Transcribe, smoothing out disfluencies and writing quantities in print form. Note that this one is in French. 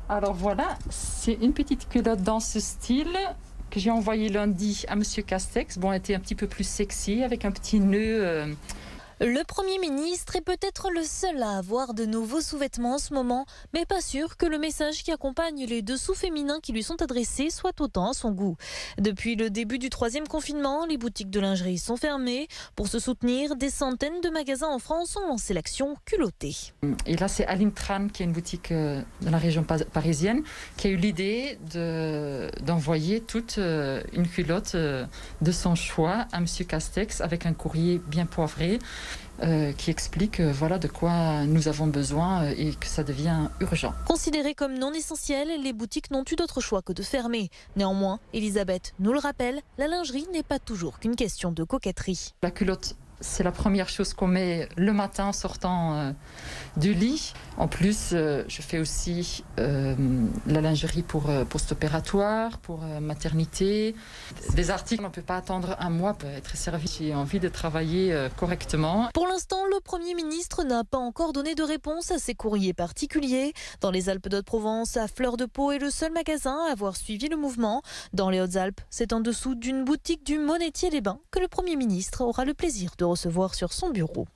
Alors voilà, c'est une petite culotte dans ce style que j'ai envoyée lundi à Monsieur Castex. Bon, elle était un petit peu plus sexy avec un petit nœud. Le Premier ministre est peut-être le seul à avoir de nouveaux sous-vêtements en ce moment, mais pas sûr que le message qui accompagne les dessous féminins qui lui sont adressés soit autant à son goût. Depuis le début du 3e confinement, les boutiques de lingerie sont fermées. Pour se soutenir, des centaines de magasins en France ont lancé l'action culottée. Et là, c'est Aline Tran, qui est une boutique dans la région parisienne, qui a eu l'idée d'envoyer toute une culotte de son choix à Monsieur Castex avec un courrier bien poivré. Qui explique voilà, de quoi nous avons besoin et que ça devient urgent. Considérées comme non essentielles, les boutiques n'ont eu d'autre choix que de fermer. Néanmoins, Elisabeth nous le rappelle, la lingerie n'est pas toujours qu'une question de coquetterie. La culotte, c'est la première chose qu'on met le matin en sortant du lit. En plus, je fais aussi la lingerie pour post-opératoire, pour maternité. Des articles, on ne peut pas attendre un mois pour être servi. J'ai envie de travailler correctement. Pour l'instant, le Premier ministre n'a pas encore donné de réponse à ces courriers particuliers. Dans les Alpes-de-Haute-Provence, à Fleur de Pau est le seul magasin à avoir suivi le mouvement. Dans les Hautes-Alpes, c'est en dessous d'une boutique du Monetier-les-Bains que le Premier ministre aura le plaisir de recevoir sur son bureau.